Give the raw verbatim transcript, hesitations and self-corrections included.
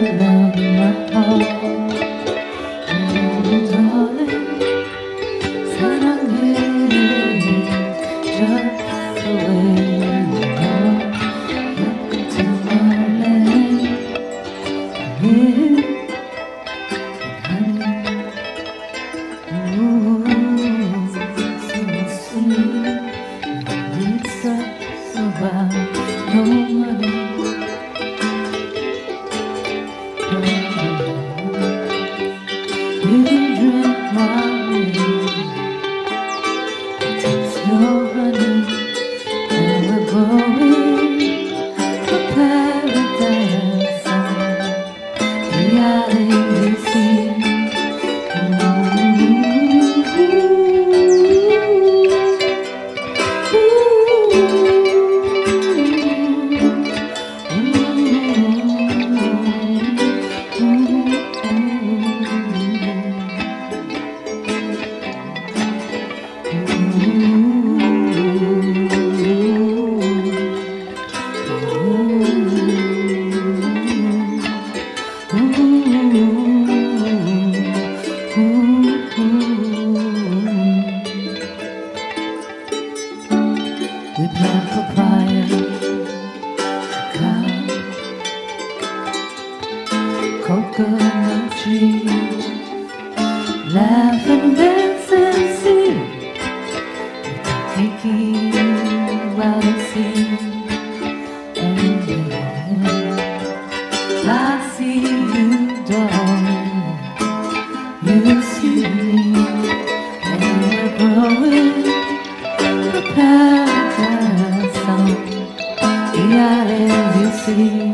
love in my heart. Oh, darling, 사랑해 just the way you are. Look into my lane, yeah, honey. Ooh, so sweet. It's us about no money. You drink my rain, it's your honey, and we're growing a paradise on reality scene. We plant papaya, coconut trees, laugh and dance and sing, taking by the sea. And then I see you, darling, you see me, and we're growing a paradise song, reality scene.